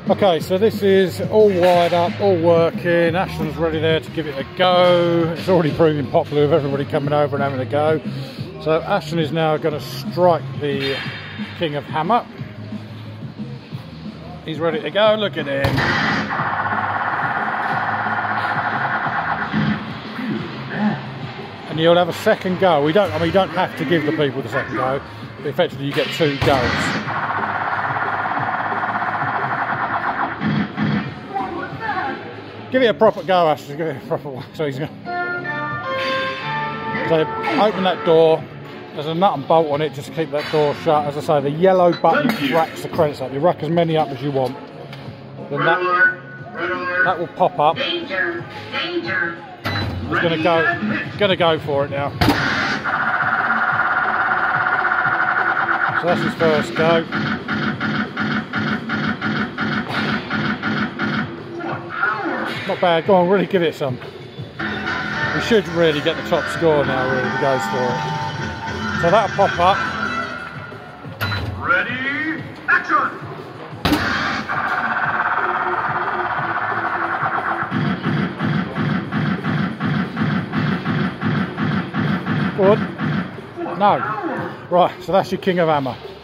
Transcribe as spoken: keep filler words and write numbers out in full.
Okay, so this is all wired up, all working. Ashton's ready there to give it a go. It's already proving popular with everybody coming over and having a go. So Ashton is now going to strike the King of Hammer. He's ready to go, look at him. And you'll have a second go. We don't, I mean, you don't have to give the people the second go, but effectively you get two goes. Give it a proper go, Ashton. Give it a proper one. So he's going to so open that door. There's a nut and bolt on it just to keep that door shut. As I say, the yellow button racks the credits up. You rack as many up as you want. Then that that will pop up. Danger, danger. He's going to go, going to go for it now. So that's his first go. Not bad, go on, really give it some. We should really get the top score now, really, if he goes for it. So that'll pop up. Ready, action! Good. No. Right, so that's your King of Hammer.